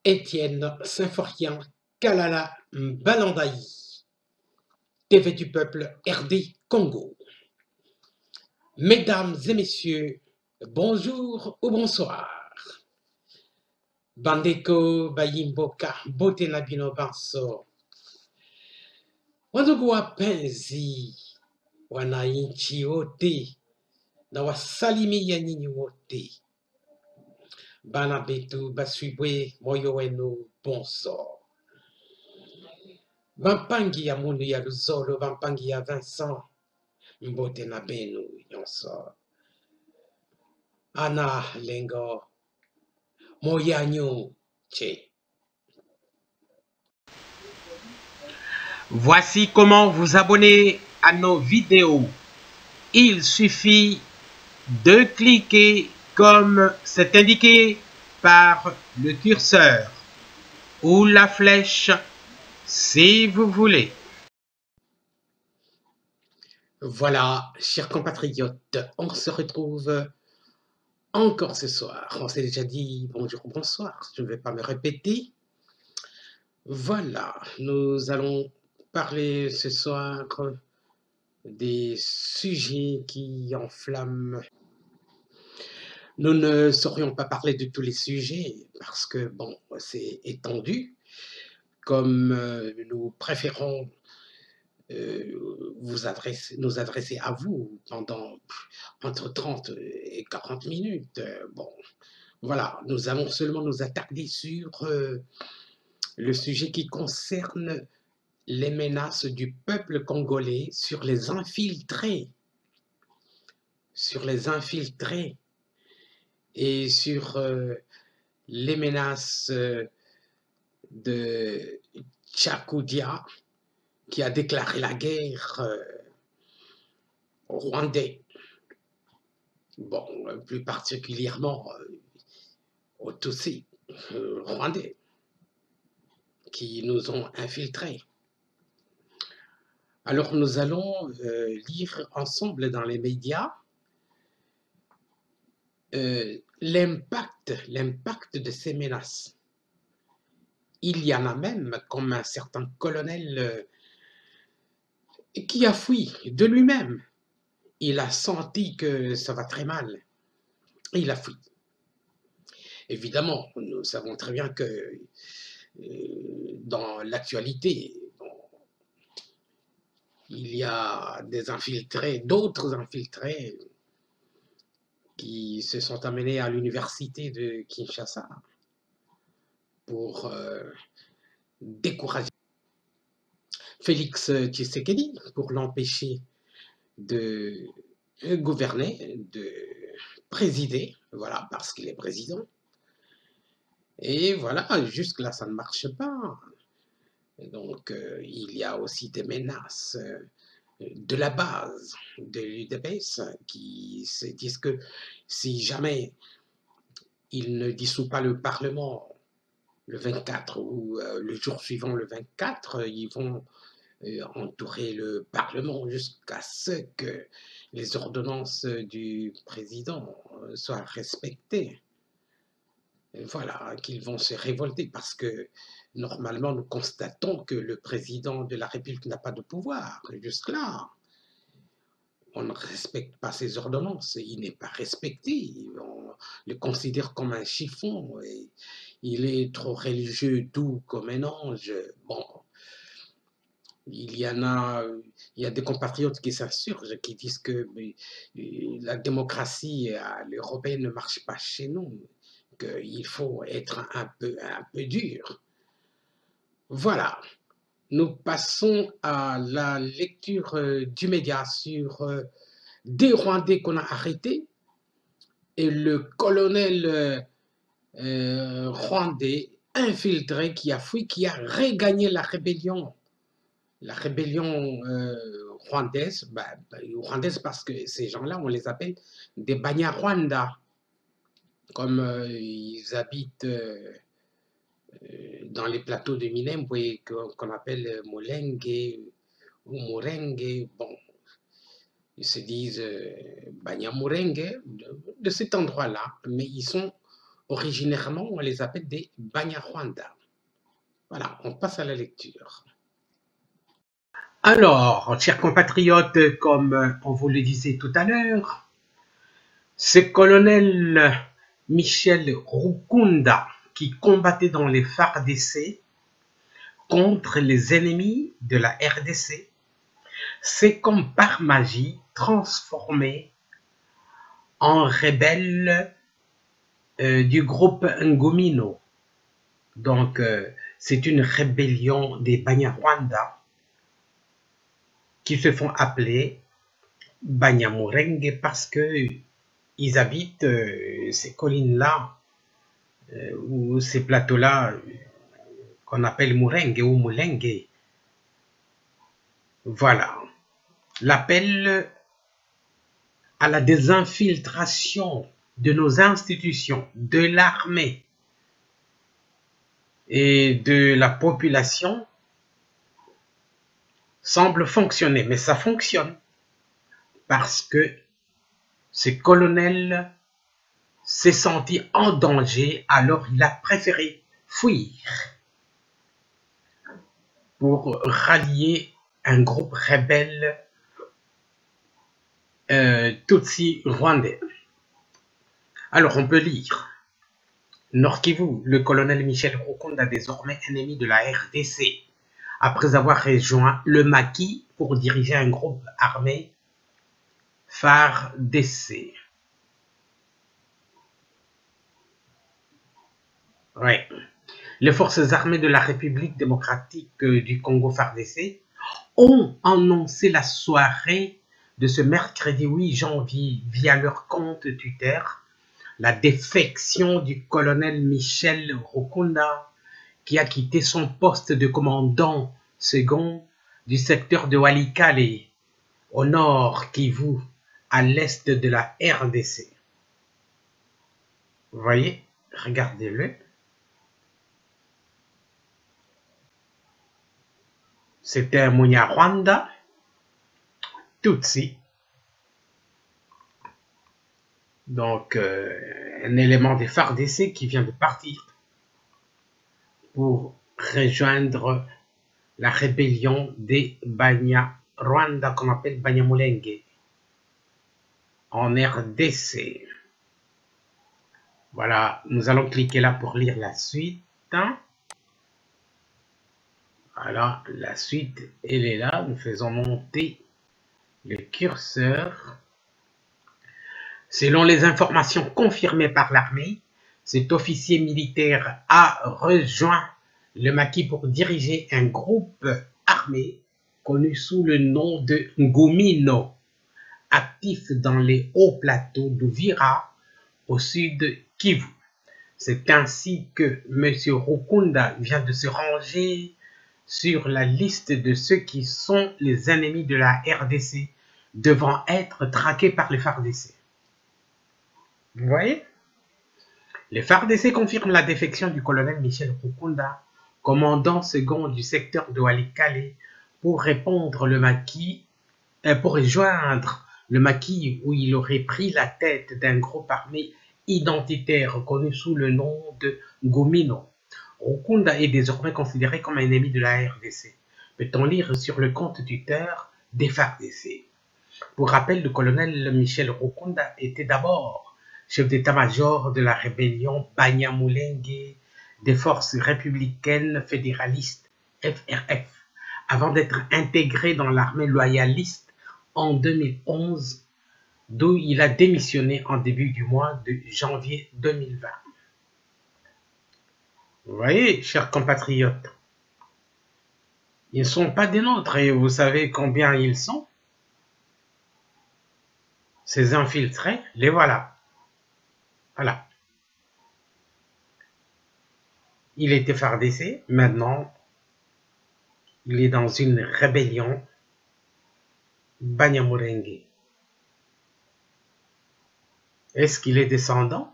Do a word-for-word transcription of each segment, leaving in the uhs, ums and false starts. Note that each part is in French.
Étienne Symphorien Kalala Balandaï, T V du peuple R D Congo. Mesdames et messieurs, bonjour ou bonsoir. Bandeko Bayimboka Botenabino Banso. Wandugu wapenzi, wananchi wote na wasalimia nyinyi wote. Bana betu baswibwe moyo wenu bonso. Bampangi ya mundu ya Luzolo, bampangi ya Vincent, mbote na benu nyonso. Ana lengo moyanyo che. Voici comment vous abonner à nos vidéos. Il suffit de cliquer comme c'est indiqué par le curseur ou la flèche si vous voulez. Voilà, chers compatriotes, on se retrouve encore ce soir. On s'est déjà dit bonjour, bonsoir, je ne vais pas me répéter. Voilà, nous allons parler ce soir des sujets qui enflamment. Nous ne saurions pas parler de tous les sujets parce que, bon, c'est étendu. Comme euh, nous préférons euh, vous adresser, nous adresser à vous pendant entre trente et quarante minutes. Bon, voilà, nous allons seulement nous attarder sur euh, le sujet qui concerne les menaces du peuple congolais sur les infiltrés, sur les infiltrés et sur euh, les menaces euh, de Tchakoudia qui a déclaré la guerre euh, aux Rwandais. Bon, plus particulièrement euh, aux Tutsis euh, rwandais qui nous ont infiltrés. Alors nous allons euh, lire ensemble dans les médias euh, l'impact, l'impact de ces menaces. Il y en a même comme un certain colonel euh, qui a fui de lui-même. Il a senti que ça va très mal. Il a fui. Évidemment, nous savons très bien que euh, dans l'actualité, il y a des infiltrés, d'autres infiltrés qui se sont amenés à l'université de Kinshasa pour euh, décourager Félix Tshisekedi, pour l'empêcher de gouverner, de présider, voilà, parce qu'il est président. Et voilà, jusque-là, ça ne marche pas. Donc, euh, il y a aussi des menaces euh, de la base de l'U D P S qui se disent que si jamais il ne dissout pas le Parlement le vingt-quatre ou euh, le jour suivant le vingt-quatre, ils vont euh, entourer le Parlement jusqu'à ce que les ordonnances du président soient respectées. Et voilà, qu'ils vont se révolter parce que normalement nous constatons que le président de la République n'a pas de pouvoir. Jusque-là, on ne respecte pas ses ordonnances, il n'est pas respecté, on le considère comme un chiffon, et il est trop religieux, doux comme un ange. Bon, il y en a, il y a des compatriotes qui s'insurgent, qui disent que mais, la démocratie à l'européenne ne marche pas chez nous, qu'il faut être un peu, un peu dur. Voilà. Nous passons à la lecture euh, du média sur euh, des Rwandais qu'on a arrêtés et le colonel euh, euh, rwandais infiltré qui a fui, qui a regagné la rébellion. La rébellion euh, rwandaise, bah, bah, rwandaise parce que ces gens-là, on les appelle des Banyarwanda, comme euh, ils habitent euh, dans les plateaux de Minembwe qu'on appelle Molenge ou Morenge. Bon, ils se disent euh, Banyamurenge de, de cet endroit-là, mais ils sont originairement, on les appelle des Banyarwanda. Voilà, on passe à la lecture. Alors, chers compatriotes, comme on vous le disait tout à l'heure, ce colonel Michel Rukunda, qui combattait dans les F A R D C contre les ennemis de la R D C, s'est comme par magie transformé en rebelle euh, du groupe Ngomino. Donc, euh, c'est une rébellion des Banyarwanda qui se font appeler Banyamulenge parce que ils habitent euh, ces collines-là euh, ou ces plateaux-là euh, qu'on appelle Murenge ou Mulenge. Voilà. L'appel à la désinfiltration de nos institutions, de l'armée et de la population semble fonctionner, mais ça fonctionne parce que ce colonel s'est senti en danger, alors il a préféré fuir pour rallier un groupe rebelle euh, Tutsi rwandais. Alors on peut lire: Nord Kivu, le colonel Michel Rukunda, désormais ennemi de la R D C, après avoir rejoint le maquis pour diriger un groupe armé F A R D C. Ouais. Les forces armées de la République démocratique du Congo F A R D C ont annoncé la soirée de ce mercredi huit janvier via leur compte Twitter la défection du colonel Michel Rukunda, qui a quitté son poste de commandant second du secteur de Walikale, au nord Kivu, à l'est de la R D C. Vous voyez, regardez-le. C'était un Munyarwanda, Tutsi. Donc, euh, un élément des F A R D C qui vient de partir pour rejoindre la rébellion des Banyarwanda, qu'on appelle Banyamulenge, en R D C. Voilà, nous allons cliquer là pour lire la suite. Voilà, la suite, elle est là. Nous faisons monter le curseur. Selon les informations confirmées par l'armée, cet officier militaire a rejoint le maquis pour diriger un groupe armé connu sous le nom de Ngomino, actif dans les hauts plateaux d'Uvira au sud Kivu. C'est ainsi que M. Rukunda vient de se ranger sur la liste de ceux qui sont les ennemis de la R D C, devant être traqués par les F A R D C. Vous voyez? Les F A R D C confirment la défection du colonel Michel Rukunda, commandant second du secteur de Walikale, pour répondre le maquis, euh, pour rejoindre le maquis où il aurait pris la tête d'un groupe armé identitaire connu sous le nom de Ngomino. Rukunda est désormais considéré comme un ennemi de la R D C. Peut-on lire sur le compte Twitter des F A R D C. Pour rappel, le colonel Michel Rukunda était d'abord chef d'état-major de la rébellion Banyamulenge des forces républicaines fédéralistes F R F, avant d'être intégré dans l'armée loyaliste en deux mille onze, d'où il a démissionné en début du mois de janvier deux mille vingt. Vous voyez, chers compatriotes, ils ne sont pas des nôtres et vous savez combien ils sont? Ces infiltrés, les voilà. Voilà. Il était F A R D C, maintenant il est dans une rébellion Banyamulenge. Est-ce qu'il est descendant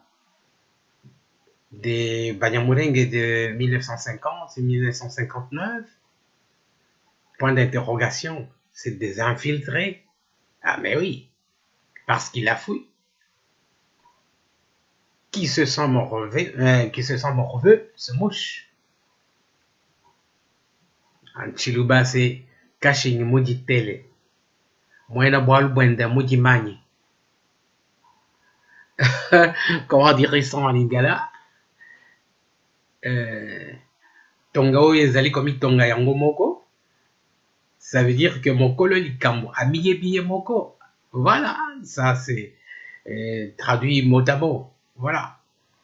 des Banyamulenge de mille neuf cent cinquante et mille neuf cent cinquante-neuf? Point d'interrogation, c'est des infiltrés. Ah mais oui, parce qu'il a fui. qui se sent morveux, euh, qui se sent morveux se mouche. Anchiluba c'est caché ni moji télé. Moyena boal bwenda moji mani. Comment dire ça en lingala? Euh, tonga o ezali komi tonga yango moko. Ça veut dire que moko le likambo amiye biye moko. Voilà, ça c'est euh, traduit mot à mot. Voilà.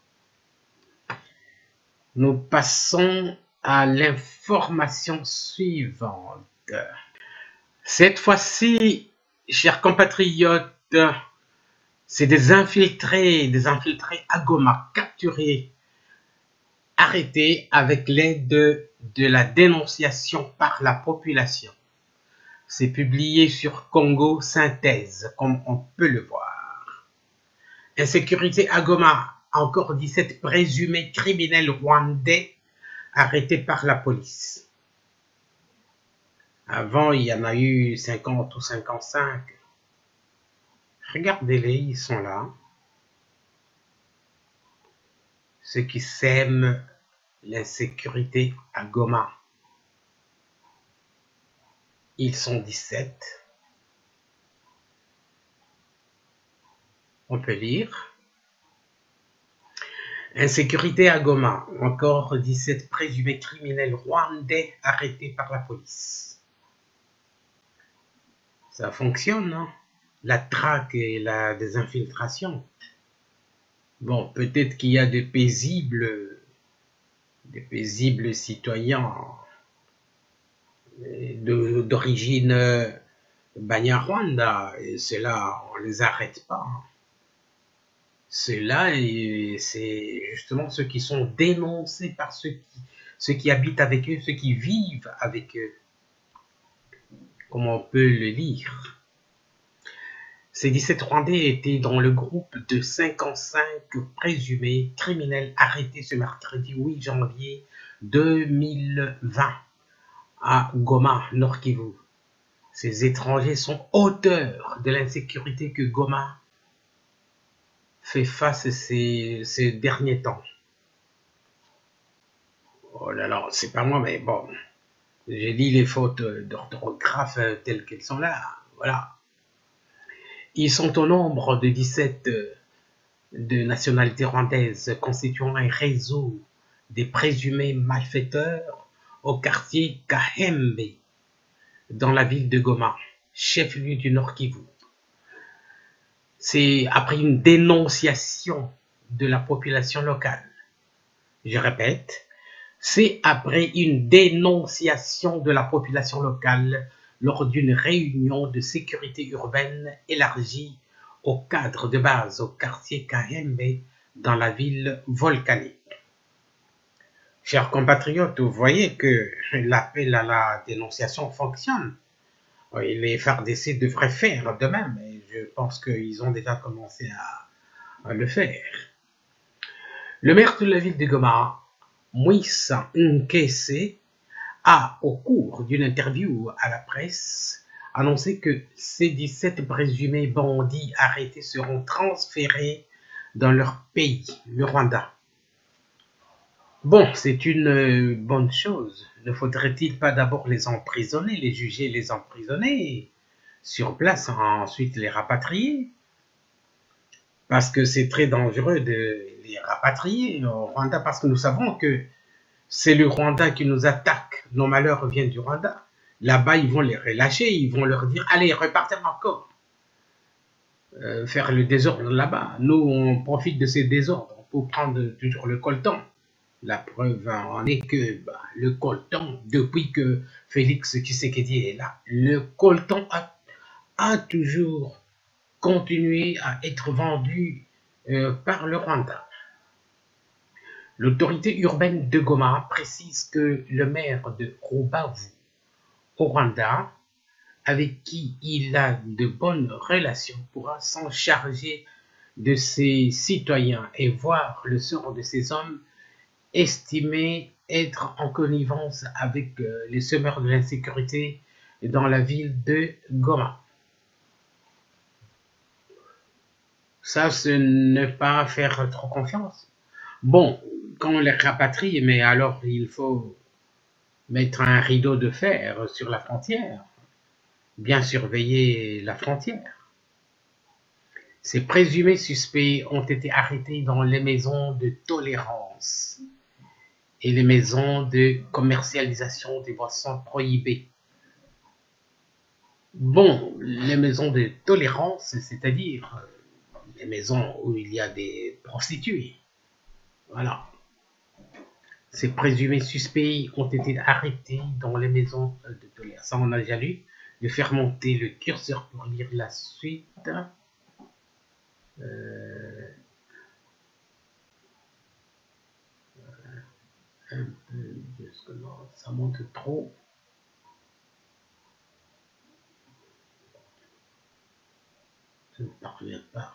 Nous passons à l'information suivante. Cette fois-ci, chers compatriotes, c'est des infiltrés, des infiltrés à Goma, capturés, arrêtés avec l'aide de, de la dénonciation par la population. C'est publié sur Congo Synthèse, comme on peut le voir. Insécurité à Goma, encore dix-sept présumés criminels rwandais arrêtés par la police. Avant, il y en a eu cinquante ou cinquante-cinq. Regardez-les, ils sont là. Ceux qui sèment l'insécurité à Goma. Ils sont dix-sept. On peut lire. Insécurité à Goma. Encore dix-sept présumés criminels rwandais arrêtés par la police. Ça fonctionne, non? La traque et la désinfiltration. Bon, peut-être qu'il y a de paisibles, des paisibles citoyens d'origine Banyarwanda, et ceux-là, on ne les arrête pas. Ceux-là, c'est justement ceux qui sont dénoncés par ceux qui, ceux qui habitent avec eux, ceux qui vivent avec eux, comme on peut le lire. Ces dix-sept Rwandais étaient dans le groupe de cinquante-cinq présumés criminels arrêtés ce mercredi huit janvier deux mille vingt à Goma, Nord Kivu. Ces étrangers sont auteurs de l'insécurité que Goma fait face ces, ces derniers temps. Oh là là, c'est pas moi, mais bon, j'ai lu les fautes d'orthographe telles qu'elles sont là, voilà. Ils sont au nombre de dix-sept de nationalité rwandaise, constituant un réseau des présumés malfaiteurs au quartier Kahembe, dans la ville de Goma, chef-lieu du Nord Kivu. C'est après une dénonciation de la population locale. Je répète, c'est après une dénonciation de la population locale lors d'une réunion de sécurité urbaine élargie au cadre de base au quartier Kahembe dans la ville volcanique. Chers compatriotes, vous voyez que l'appel à la dénonciation fonctionne. Les F A R D C devraient faire de même, et je pense qu'ils ont déjà commencé à, à le faire. Le maire de la ville de Goma, Moïsa Nkese, a, au cours d'une interview à la presse, annoncé que ces dix-sept présumés bandits arrêtés seront transférés dans leur pays, le Rwanda. Bon, c'est une bonne chose. Ne faudrait-il pas d'abord les emprisonner, les juger, les emprisonner sur place, ensuite les rapatrier? Parce que c'est très dangereux de les rapatrier au Rwanda, parce que nous savons que c'est le Rwanda qui nous attaque. Nos malheurs viennent du Rwanda. Là-bas, ils vont les relâcher, ils vont leur dire, allez, repartez encore. Euh, faire le désordre là-bas. Nous, on profite de ces désordres pour prendre toujours le coltan. La preuve en est que bah, le coltan, depuis que Félix Tshisekedi est là, le coltan a, a toujours continué à être vendu euh, par le Rwanda. L'autorité urbaine de Goma précise que le maire de Rubavu, au Rwanda, avec qui il a de bonnes relations, pourra s'en charger de ses citoyens et voir le sort de ces hommes estimés être en connivence avec les semeurs de l'insécurité dans la ville de Goma. Ça, c'est ne pas faire trop confiance. Bon, quand on les rapatrie, mais alors il faut mettre un rideau de fer sur la frontière, bien surveiller la frontière. Ces présumés suspects ont été arrêtés dans les maisons de tolérance et les maisons de commercialisation des boissons prohibées. Bon, les maisons de tolérance, c'est-à-dire les maisons où il y a des prostituées. Voilà. Ces présumés suspects ont été arrêtés dans les maisons de tolérance. Ça, on a déjà lu. De faire monter le curseur pour lire la suite. Euh, un peu, parce que non, ça monte trop. Je ne parviens pas.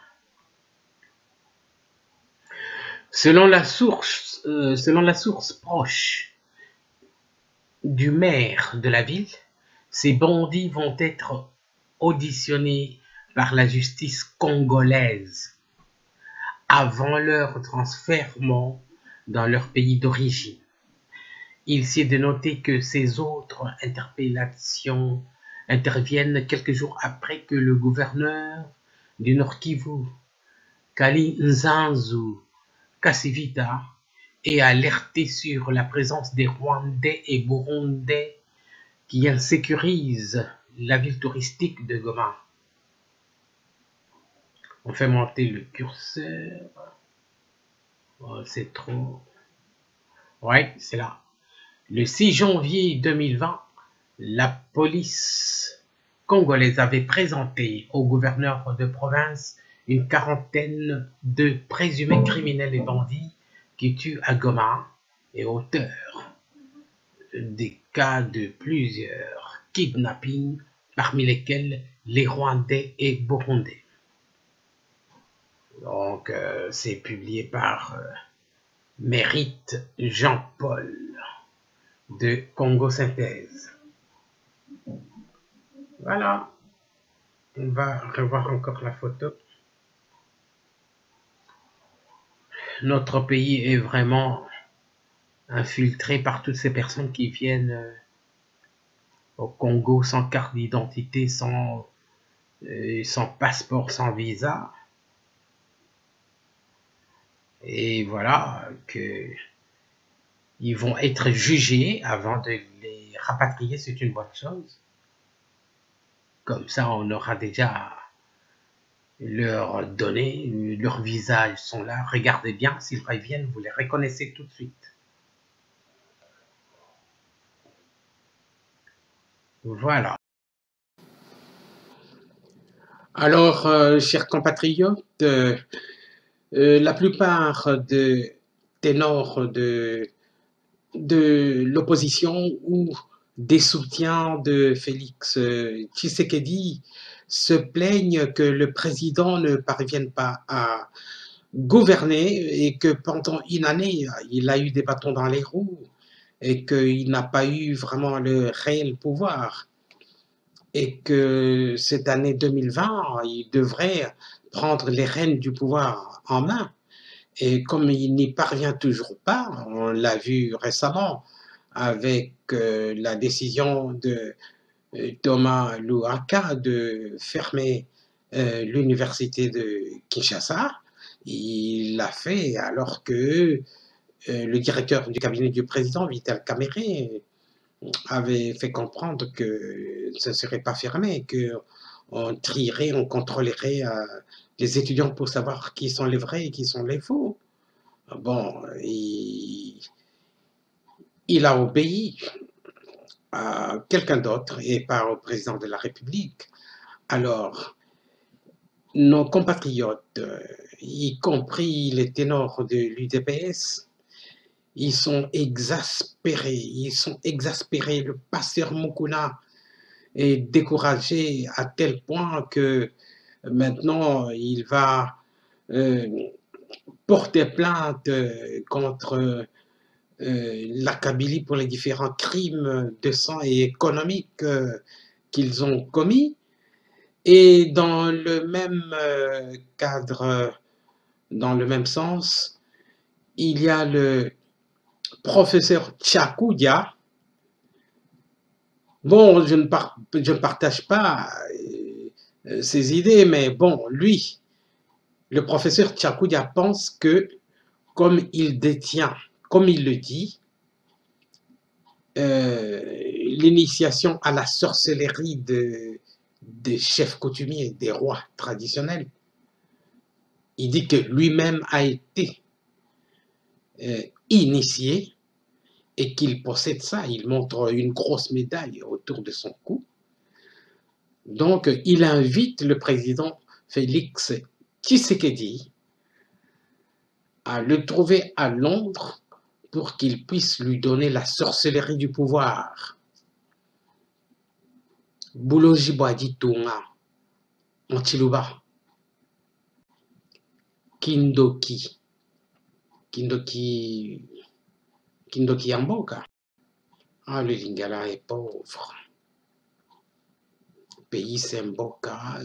Selon la source, euh, selon la source proche du maire de la ville, ces bandits vont être auditionnés par la justice congolaise avant leur transfèrement dans leur pays d'origine. Il s'est de noter que ces autres interpellations interviennent quelques jours après que le gouverneur du Nord Kivu, Kali Nzanzu Kasivita, ait alerté sur la présence des Rwandais et Burundais qui insécurisent la ville touristique de Goma. On fait monter le curseur. Oh, c'est trop. Ouais, c'est là. Le six janvier deux mille vingt, la police congolaise avait présenté au gouverneur de province une quarantaine de présumés criminels et bandits qui tuent à Goma et auteurs des cas de plusieurs kidnappings, parmi lesquels les Rwandais et Burundais. Donc, euh, c'est publié par euh, Mérite Jean-Paul de Congo Synthèse. Voilà. On va revoir encore la photo. Notre pays est vraiment infiltré par toutes ces personnes qui viennent euh, au Congo sans carte d'identité, sans, euh, sans passeport, sans visa. Et voilà, que ils vont être jugés avant de les rapatrier, c'est une bonne chose. Comme ça, on aura déjà leurs données, leurs visages sont là. Regardez bien, s'ils reviennent, vous les reconnaissez tout de suite. Voilà. Alors, euh, chers compatriotes, euh, euh, la plupart des ténors de, de l'opposition ou des soutiens de Félix Tshisekedi se plaignent que le président ne parvienne pas à gouverner et que pendant une année, il a eu des bâtons dans les roues et qu'il n'a pas eu vraiment le réel pouvoir. Et que cette année deux mille vingt, il devrait prendre les rênes du pouvoir en main. Et comme il n'y parvient toujours pas, on l'a vu récemment avec euh, la décision de euh, Thomas Louaka de fermer euh, l'université de Kinshasa, il l'a fait alors que euh, le directeur du cabinet du président, Vital Kamerhe, avait fait comprendre que ce ne serait pas fermé, qu'on trierait, on contrôlerait euh, les étudiants pour savoir qui sont les vrais et qui sont les faux. Bon, il, il a obéi à quelqu'un d'autre et pas au président de la République. Alors, nos compatriotes, y compris les ténors de l'U D P S, ils sont exaspérés, ils sont exaspérés. Le pasteur Mukuna est découragé à tel point que maintenant il va euh, porter plainte contre euh, la Kabylie pour les différents crimes de sang et économiques euh, qu'ils ont commis. Et dans le même euh, cadre, dans le même sens, il y a le professeur Tchakoudia. Bon, je ne, par, je ne partage pas euh, ses idées, mais bon, lui, le professeur Tchakoudia pense que, comme il détient, comme il le dit, euh, l'initiation à la sorcellerie de, des chefs coutumiers, des rois traditionnels, il dit que lui-même a été euh, initié et qu'il possède ça. Il montre une grosse médaille autour de son cou. Donc, il invite le président Félix Tshisekedi à le trouver à Londres pour qu'il puisse lui donner la sorcellerie du pouvoir. Bouloji Boadi Tunga, Antiluba, Kindoki, Kindoki, Kindoki Yamboka. Ah, le Lingala est pauvre. Le pays, c'est Mboka.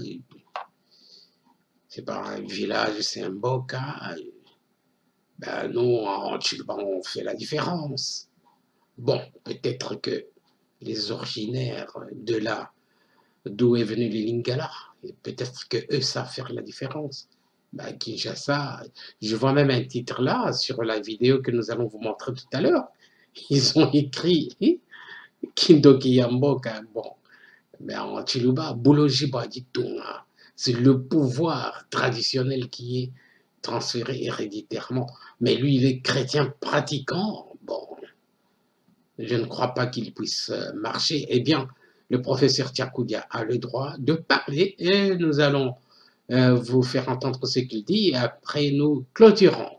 C'est pas un village, c'est Mboka. Ben, nous, en Antiluba, on fait la différence. Bon, peut-être que les originaires de là, d'où est venu les Lingala, peut-être que eux savent faire la différence. Ben, Kinshasa, je vois même un titre là, sur la vidéo que nous allons vous montrer tout à l'heure. Ils ont écrit Kindoki Yamboka. Bon, ben, en Chiluba, Bouloji Baditunga, c'est le pouvoir traditionnel qui est transféré héréditairement. Mais lui, il est chrétien pratiquant. Bon, je ne crois pas qu'il puisse marcher. Eh bien, le professeur Tchakoudia a le droit de parler et nous allons euh, vous faire entendre ce qu'il dit et après nous clôturons.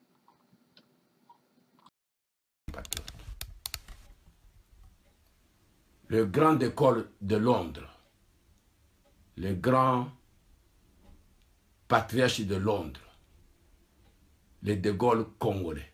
Le grand école de Londres, le grand patriarche de Londres, le De Gaulle congolais,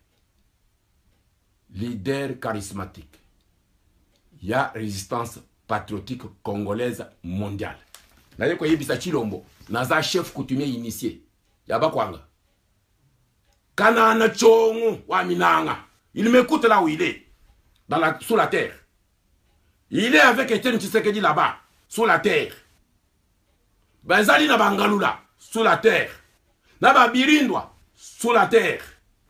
leader charismatique, il y a résistance patriotique congolaise mondiale. Naye ko yebisa Chilombo, naza chef coutumier initié. Yaba kwanga. Kanana chongu wa minanga. Il m'écoute là où il est, dans la, sous la terre. Il est avec Etienne Tshisekedi là-bas, sous la terre. Benzali na Bangalula, sous la terre. Naba Birindwa, sous la terre.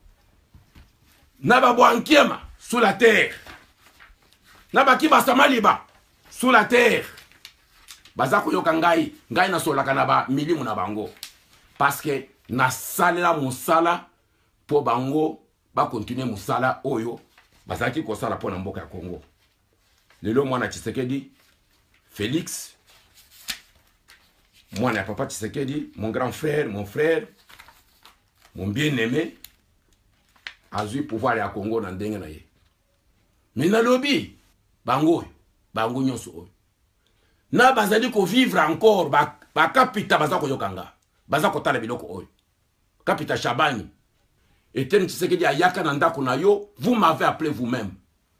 Naba Boankiema, sous la terre. Naba Kiba Samaliba, sous la terre. Bazako yoka ngai, ngai na solaka na ba milimu na bango. Parce que na salela musala po bango ba continuer musala oyo. Bazaki ko sala po na mboka ya Congo. Lelo mwana Tshisekedi, Félix, mwana papa Tshisekedi, mon grand frère, mon frère, mon bien-aimé, a eu pouvoir ya Congo na ndenge na ye. Mais na lobby, bango, bango nyonso oyo. Na bazali ko vivre encore ba, ba kapita bazako yokanga. Bazako tala biloko oyo. Kapita Shabani. Etienne Tshisekedi ayaka na ndako na yo, vous m'avez appelé vous-même.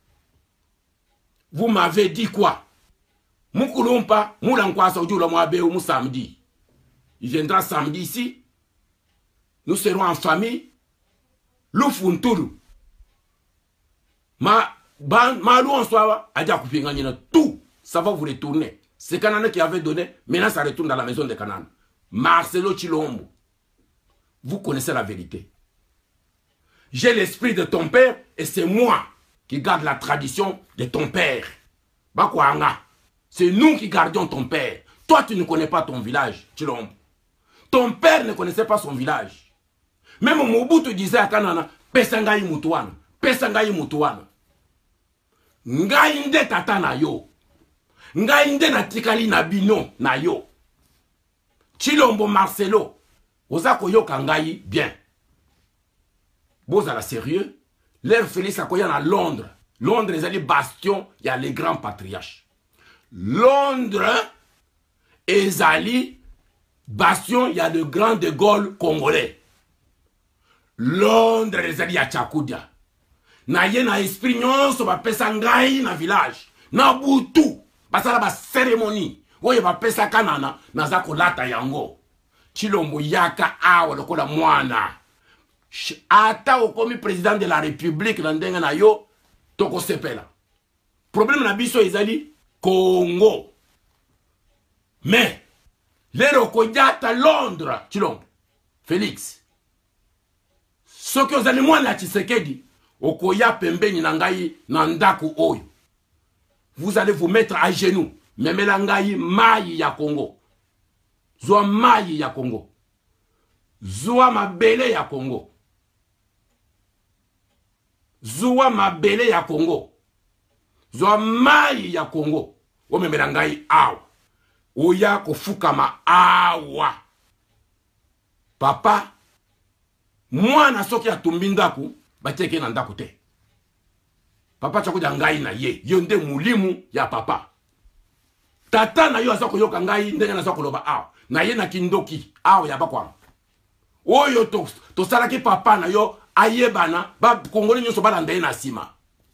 Vous m'avez dit quoi? Moukoulompa, Moulankwasa Oudjoula Mouabéou Mou samedi. Il viendra samedi ici. Nous serons en famille. Loufountoulou. Ma, ban, ma lou en soi, Adja Koupingani, tout, ça va vous retourner. C'est Kanana qui avait donné, maintenant ça retourne dans la maison de Kanana. Marcelo Chilombo. Vous connaissez la vérité. J'ai l'esprit de ton père et c'est moi qui garde la tradition de ton père. Bakwanga. C'est nous qui gardions ton père. Toi, tu ne connais pas ton village, Chilombo. Ton père ne connaissait pas son village. Même Mobutu disait à Kanana, Pesangaï Moutouane, Pesangaï Moutouane. Ngaïnde tata na yo. Ngaïnde na tikali na bino na yo. Chilombo Marcelo. Ozako yo kangaï bien. Bozala sérieux. L'air Félix Akoyan à Londres. Londres, les alliés bastion, il y a les grands patriarches. Londres, Ezali, bastion, il y a le grand De Gaulle congolais. Londres, les alliés à Tchakoudia. Na ye na esprit nyonso ba pesa ngai na village. Na butu, basala ba cérémonie. oyo bapesaka nana naza kolata yango Chilombo yaka awa lokola mwana ata okomi président de la république na ndenge na yo toko sepela problème na biso ezali Congo mais lero koyata Londres Chilombo Félix soki ozali mwana Tshisekedi okoya pembeni na ngai na ndako oyo vous allez vous mettre à genoux memela ngai mai ya Congo zwa mai ya Congo zwa mabele ya Congo zwa mabele ya Congo zwa mai ya Congo o memela ngai awa oya kofukama awa papa mwana soki atumbi ndaku bateke na ndaku te papa chako ja ngai na ye yo nde mulimu ya papa tata na yo azako yoka ngai ndenge na zako loba awa na ye na kindoki awa ya bakwa oyo to to salaki papa na yo ayebana ba kongoli nyoso balanda ye na sima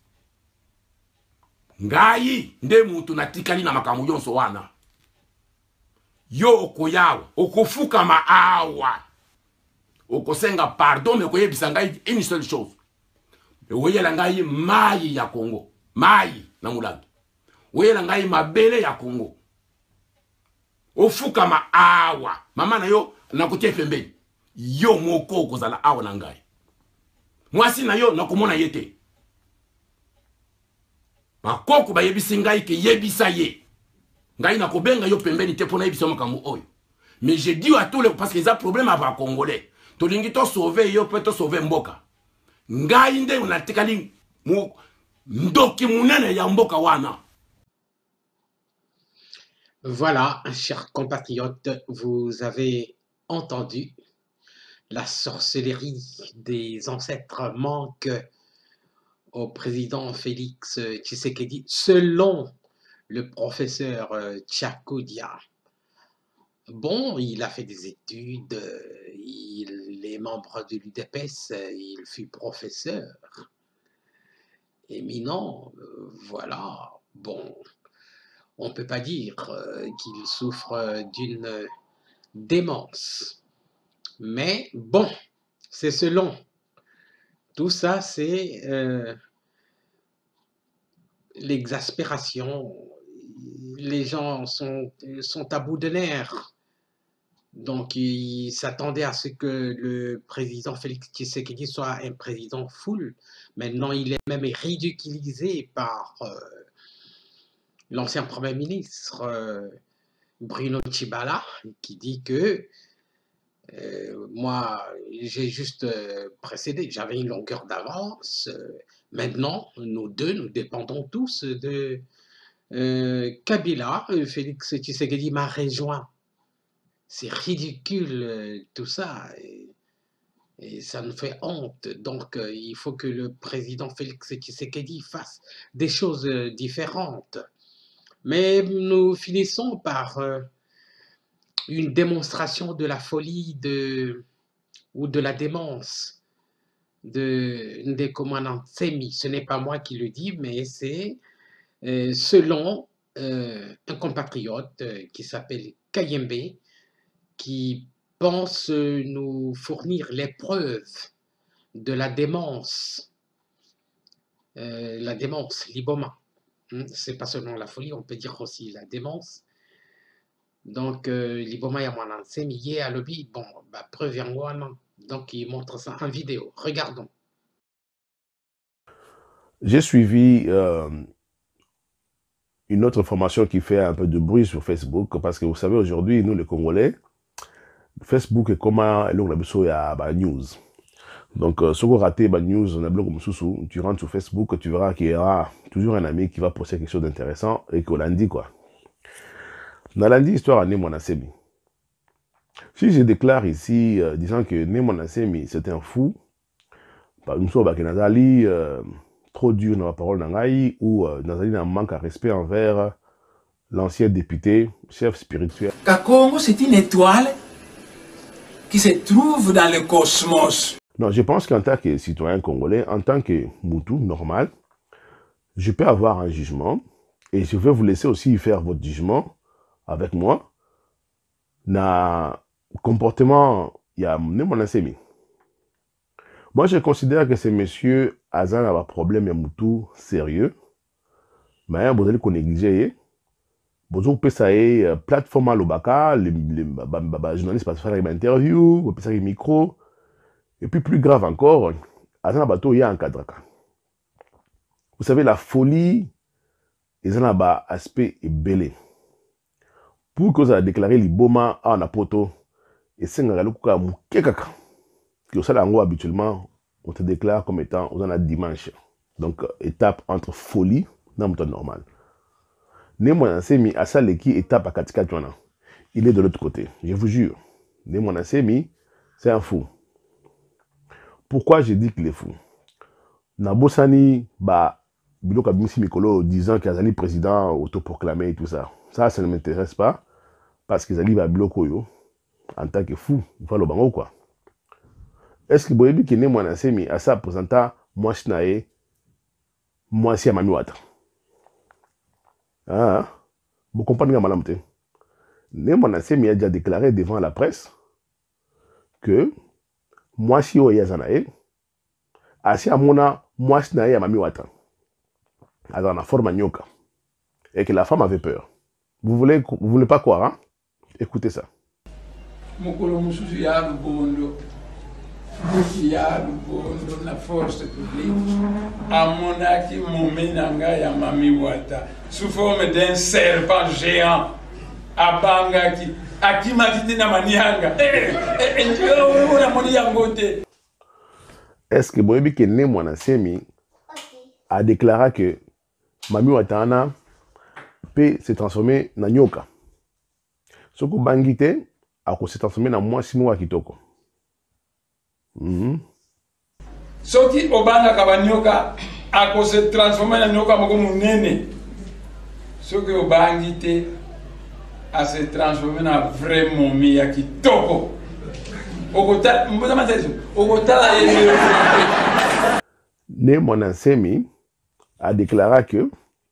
ngai nde mutu na tikali na makamu yonso wana yo okoyawa okofukama awa okosenga pardon me koyebisa ngai une seule chose oyela ngai mai ya Congo mai na mulangi oyela ngai mabele ya Congo ofukama awa mama na yo nakutie pembeni yo moko okozala awa na ngai mwasi na yo nakomona yete bakoko bayebisi ngai ke yebisa ye ngai nakobenga yo pembeni te pona yebisa makambo oyo mais je dis à tous les parce qu'ils ont problème avec Congolais to lingi to sauver yo peut to sauver mboka ngai nde unatikali mu ndoki munene ya mboka wana. Voilà, chers compatriotes, vous avez entendu la sorcellerie des ancêtres manque au président Félix Tshisekedi, selon le professeur Tchakodia. Bon, il a fait des études, il est membre de l'U D P S, il fut professeur éminent, voilà, bon, on ne peut pas dire qu'il souffre d'une démence, mais bon, c'est selon. Tout ça, c'est euh, l'exaspération, les gens sont, sont à bout de nerfs. Donc, il s'attendait à ce que le président Félix Tshisekedi soit un président full. Maintenant, il est même ridiculisé par euh, l'ancien Premier ministre euh, Bruno Tshibala, qui dit que euh, moi, j'ai juste euh, précédé, j'avais une longueur d'avance. Euh, maintenant, nous deux, nous dépendons tous de euh, Kabila. Félix Tshisekedi m'a rejoint. C'est ridicule euh, tout ça, et, et ça nous fait honte. Donc euh, il faut que le président Félix Tshisekedi fasse des choses euh, différentes. Mais nous finissons par euh, une démonstration de la folie de, ou de la démence de Ndekomana Ntsemi. Ce n'est pas moi qui le dis, mais c'est euh, selon euh, un compatriote euh, qui s'appelle Kayembe, qui pense nous fournir les preuves de la démence, euh, la démence, l'iboma. Hein? C'est pas seulement la folie, on peut dire aussi la démence. Donc, euh, l'iboma yamana semiye à lobby, bon, bah, preuve yangoana. Donc, il montre ça en vidéo. Regardons. J'ai suivi euh, une autre formation qui fait un peu de bruit sur Facebook, parce que vous savez, aujourd'hui, nous les Congolais, Facebook est comme un news. Donc, euh, si vous ratez la news, on a blog comme tu rentres sur Facebook, tu verras qu'il y aura toujours un ami qui va poster quelque chose d'intéressant et qu'on l'a dit quoi. Dans la histoire à Némona Semi. Si je déclare ici, euh, disant que Némona Semi c'est un fou, par une sorte de euh, trop dur dans la parole d'Angaï, ou euh, Nazali a un manque à respect envers l'ancien député, chef spirituel. Kakongo, c'est une étoile qui se trouve dans le cosmos. Non, je pense qu'en tant que citoyen congolais, en tant que Moutou normal, je peux avoir un jugement et je vais vous laisser aussi faire votre jugement avec moi. Na comportement, il y a mon assemi. Moi, je considère que ces messieurs, Azan a un problème, il y a un sérieux. Mais vous allez négliger. Vous avez fait plateforme à l'Obaka, les journalistes passent faire une interview, vous avez un micro. Et puis, plus grave encore, Azan a bateau, il y a un cadre. Vous savez, la folie, ils ont un aspect belé. Pour que vous ayez déclaré l'iboma en apoto, et c'est un gars qui que ça habituellement, on te déclare comme étant on a dimanche. Donc, étape entre folie dans le temps normal. Némoana Semi à ça qui étape à Katika Tuana. Il est de l'autre côté, je vous jure. Némoana Semi, c'est un fou. Pourquoi je dis qu'il est fou? Nabosani, bah, Biloko Abimisi Mikolo disant qu'il est président autoproclamé et tout ça. Ça, ça ne m'intéresse pas. Parce qu'ils arrivent à Biloko yo, en tant que fou, il faut le bango quoi. Est-ce que vous avez dit que Némoana Semi à ça présenta moi Shnae, moi si à Mamiwata? Ah, vous comprenez la malamté. Némoana Semi a déjà déclaré devant la presse que moi si o yazanae, asi à mona moi Shnae à Mamiwata. Alors on a forme nyoka. Et que la femme avait peur. Vous voulez, vous voulez pas croire, hein? Écoutez ça. Mokolo mususu ya lubondo. Ya lubondo na force publique. Amonaki momenanga ya Mamiwata. Sous forme d'un serpent géant. Abangaki. Akimatiti na manianga. Eh, eh, njoo na moni yangote. Est-ce que Boyebi que Némoana Semi a déclaré que Mamiwata na peut se transformer en nyoka? Ce que Bangite a se transformer en moi sinois kitoko. Ce qui obanga kabanyoka a se transformer en nyoka moko munene. Ce que Bangite a se transformer en vrai momie ya kitoko. Ogota, mbona matezo. Ogota la yeye. Némoana Semi a déclaré que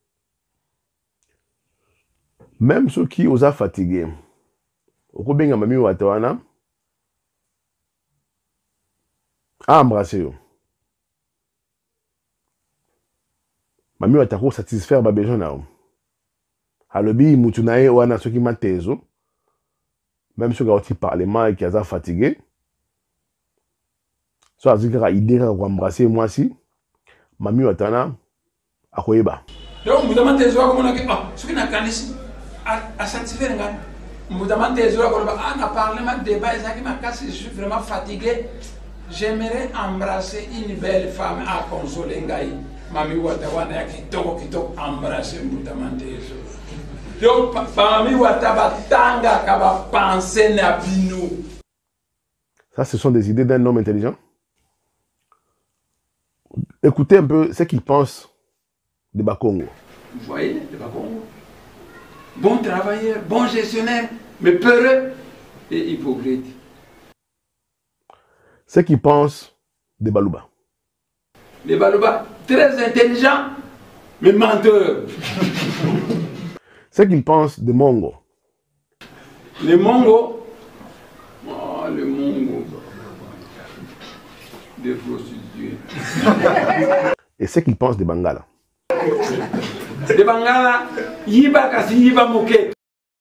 même ceux qui osent fatiguer, au Kobenga Mamiwata wana a embrassé eux. Mamiwata ko satisfaire ba besoin na eux. Alobi mutunae wana ceux qui matezo, même ceux qui ont été parlement et qui ont fatigué, soit ceux qui ont idée à embrasser moi si, Mamiwata na akoyeba. Donc vous demandez zo ko mona ke ah ceux qui na kanisi à satisfaire nga. Vous demandez zo ko ba ah na parlement débat ça qui m'a cassé, je suis vraiment fatigué. J'aimerais embrasser une belle femme à consoler ngai. Mamiwata wana ya kitoko kitoko embrasser vous demandez zo. Donc Mamiwata batanga ka ba penser na bino. Ça ce sont des idées d'un homme intelligent. Écoutez un peu ce qu'il pense de Bakongo. Vous voyez, de Bakongo. Bon travailleur, bon gestionnaire, mais peureux et hypocrite. Ce qu'il pense de Baluba. De Baluba, très intelligent, mais menteur. Ce qu'il pense de Mongo. Le Mongo, oh, le Mongo, des prostituées. Et ce qu'il pense de Bangala. De Bangala, Yiba kasi Yiba moquette.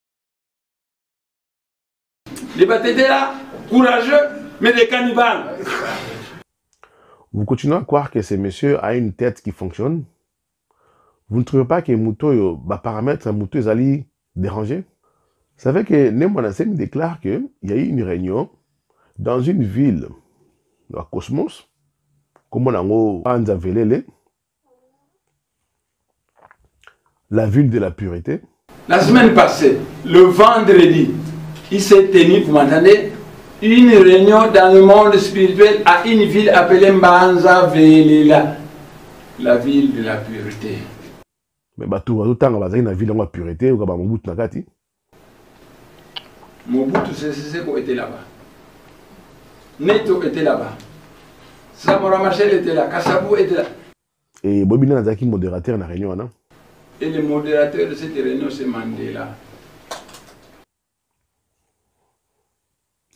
Les Batetela, courageux, mais des cannibales. Vous continuez à croire que ce monsieur a une tête qui fonctionne? Vous ne trouvez pas que Mouto, bah, paramètre Mouto est allé déranger? Vous savez que Némoana Semi déclare qu'il y a eu une réunion dans une ville, la Cosmos, comme on a Anza Velele, la ville de la pureté. La semaine passée, le vendredi, il s'est tenu, vous m'entendez, une réunion dans le monde spirituel à une ville appelée Mbanza Velela, la ville de la pureté. Mais tout le temps, on va dire la ville de la pureté, ou comme Mobutu Nakati. Mobutu Sese était là-bas. Neto était là-bas. Samora Machel était là. Kassabou était là. Et Bobina Nazaki, modérateur dans la réunion, non? Et le modérateur de cette réunion, c'est Mandela.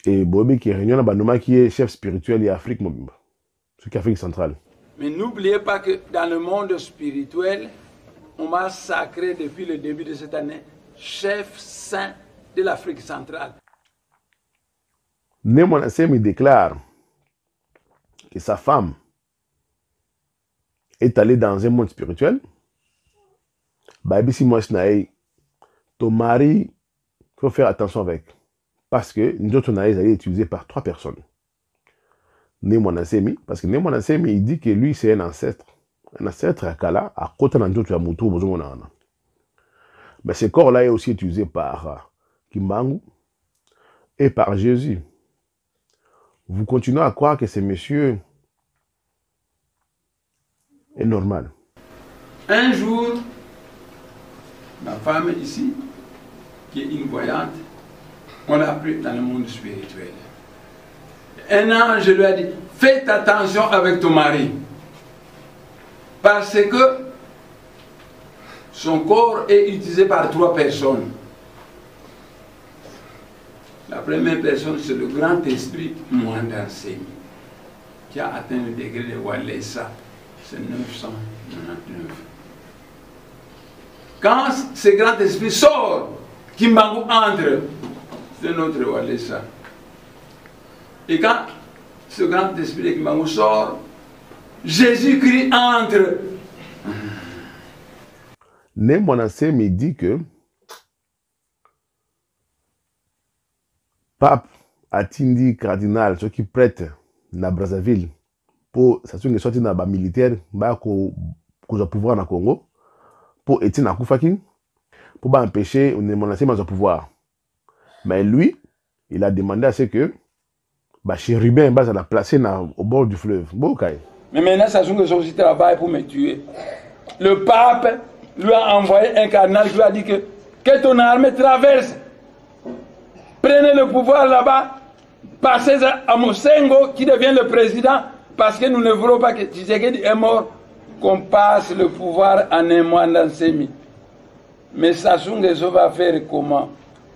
Et Bobi qui réunion Banoma qui est chef spirituel et Afrique Mobimba. Ce qui est Afrique centrale. Mais n'oubliez pas que dans le monde spirituel, on m'a sacré depuis le début de cette année chef saint de l'Afrique centrale. Némona Semi déclare que sa femme est allée dans un monde spirituel. Baby moi ton mari, il faut faire attention avec. Parce que notre naïs est utilisé par trois personnes. Némona Semi, parce que Némona Semi, il dit que lui c'est un ancêtre. Un ancêtre à Kala, à côté de notre Moutou, mais ce corps-là est aussi utilisé par Kimbangu et par Jésus. Vous continuez à croire que ce monsieur est normal. Un jour, ma femme ici, qui est une voyante, on l'a pris dans le monde spirituel. Un ange lui a dit, faites attention avec ton mari. Parce que son corps est utilisé par trois personnes. La première personne, c'est le grand esprit Mwandansemi, qui a atteint le degré de Walesa, c'est neuf cent quatre-vingt-dix-neuf. Quand ce grand esprit sort, Kimbangu entre, c'est notre Walesa. Et quand ce grand esprit de Kimbangu sort, Jésus-Christ entre. Némona Semi dit que Pape Atindi cardinal, ceux qui prêtent na Brazzaville pour s'assurer sortir na ba militaire ba ko ko pouvoir na Congo pour Etienne Akufaki pour ba empêcher Némona Semi de pouvoir. Mais lui, il a demandé à ce que ba chérubin ba la placer au bord du fleuve. Bokai. Mais maintenant, ça joue que je travaille pour me tuer. Le pape lui a envoyé un cardinal qui lui a dit que, que ton armée traverse. Prenez le pouvoir là-bas, passez à Mosengo qui devient le président, parce que nous ne voulons pas que Tshisekedi est mort, qu'on passe le pouvoir à Mwandansemi. Mais Sassou Nguesso va faire comment?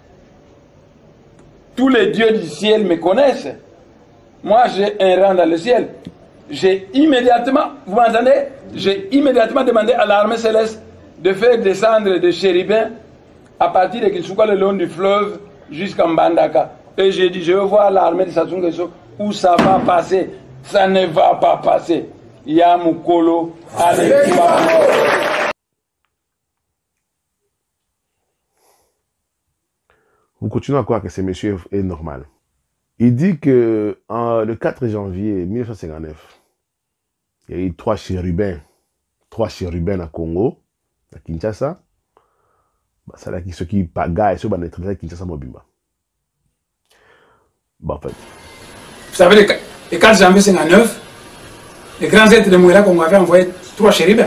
Tous les dieux du ciel me connaissent. Moi, j'ai un rang dans le ciel. J'ai immédiatement, vous m'entendez? J'ai immédiatement demandé à l'armée céleste de faire descendre des chérubins à partir de Kisuka le long du fleuve jusqu'à Mbandaka. Et j'ai dit, je veux voir l'armée de Sassou Nguesso où ça va passer. Ça ne va pas passer. Yamukolo, allez, vous continuez à croire que ce monsieur est normal. Il dit que en, le quatre janvier mille neuf cent cinquante-neuf, il y a eu trois chérubins, trois chérubins à Congo, à Kinshasa. C'est là qui ceux qui pagaient, ceux qui étaient à Kinshasa Mobimba. Bon, en fait. Vous savez, le quatre janvier cinquante-neuf, les grands êtres de Mouela qu'on avait envoyé trois chérubins.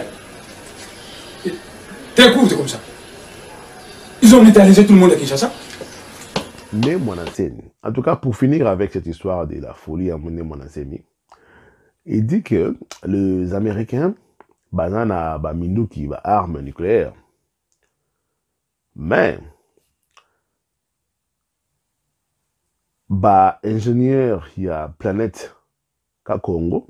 Très court, c'est comme ça. Ils ont neutralisé tout le monde à Kinshasa. Némona Semi. En tout cas, pour finir avec cette histoire de la folie à Némona Semi, il dit que les Américains, banana, ba minduki, ba armes nucléaires, mais ba ingénieur, il y a planète ka Congo,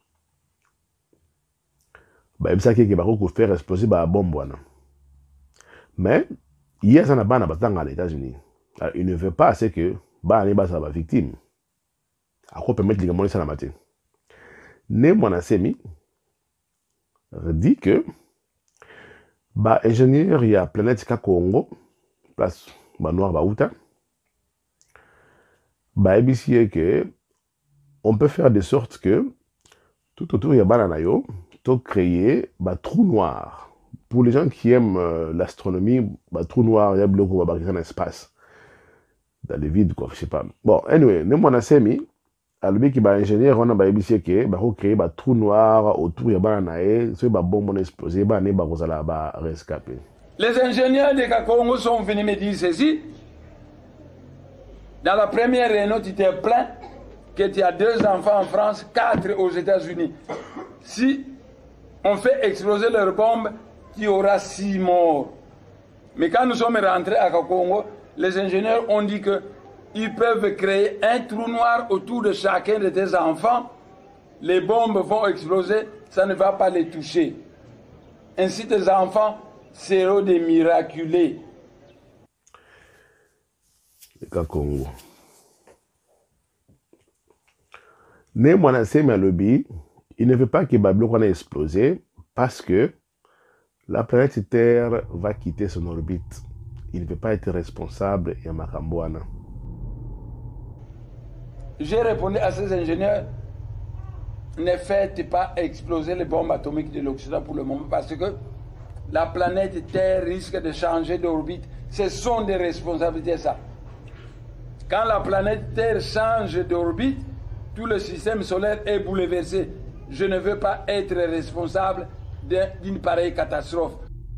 ba il qui va faire exploser ba bombe. Mais il y a un ban à les États-Unis. Il ne veut pas c'est que bah les bases la victime. À quoi permettre les gamins ça la matin. Némona Semi dit que bah ingénieur il y a planète ka Congo place bah noir bah outa bah ébicier que on peut faire de sorte que tout autour il y a bananayo to créer bah trou noir. Pour les gens qui aiment euh, l'astronomie, bah trou noir il y a bloc bah dans l'espace. Dans le vide, quoi, je sais pas. Bon, anyway, Némona Semi, à lui qui est ingénieur, on a bah ébicier que bah créer bah trou noir autour il y a bananaye, ce bah bombe explosé, bah né bah rosala bah rescapé. Les ingénieurs de Kakongo sont venus me dire ceci. Dans la première réunion, tu t'es plaint que tu as deux enfants en France, quatre aux États-Unis. Si on fait exploser leur bombe, tu auras six morts. Mais quand nous sommes rentrés à Kakongo, les ingénieurs ont dit que ils peuvent créer un trou noir autour de chacun de tes enfants. Les bombes vont exploser, ça ne va pas les toucher. Ainsi, tes enfants seront des miraculés. Le cas Congo. Néanmoins, c'est lobby. Il ne veut pas que Babylone ait explosé parce que la planète Terre va quitter son orbite. Il ne peut pas être responsable et Makambouana. J'ai répondu à ces ingénieurs, ne faites pas exploser les bombes atomiques de l'Occident pour le moment parce que la planète Terre risque de changer d'orbite. Ce sont des responsabilités, ça. Quand la planète Terre change d'orbite, tout le système solaire est bouleversé. Je ne veux pas être responsable d'une pareille catastrophe.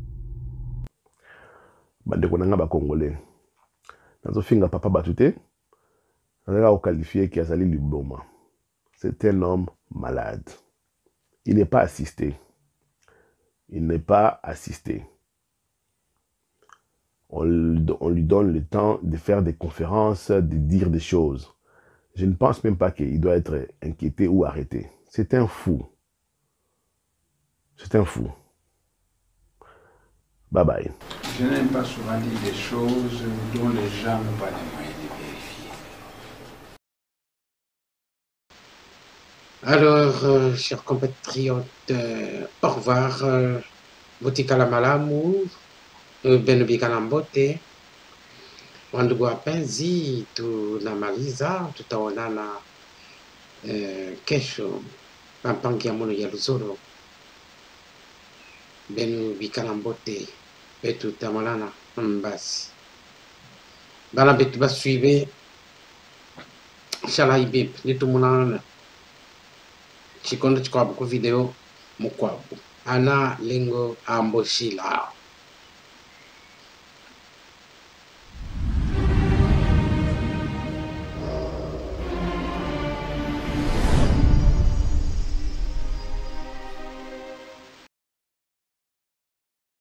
Bandeko nanga ba Congolais. Nazo finga papa batute. On a qualifié Kiazali Liboma. C'est un homme malade. Il n'est pas assisté. Il n'est pas assisté. On, on lui donne le temps de faire des conférences, de dire des choses. Je ne pense même pas qu'il doit être inquiété ou arrêté. C'est un fou. C'est un fou. Bye bye. Je n'aime pas souvent dire des choses dont les gens n'ont pas les moyens de vérifier. Alors, euh, chers compatriotes, euh, au revoir. Euh, Botikala malamu, euh, benubikala mbote. Wandugu wapenzi, tunamaliza, tutaonana eh, kesho pampangia mono ya Luzoro. Benu bikala mbote betu tamalana mbasi. Bala betu basuive shala ibip nitu munana. Chikondo chikwabu ku video mukwabu. Ana lingo amboshila.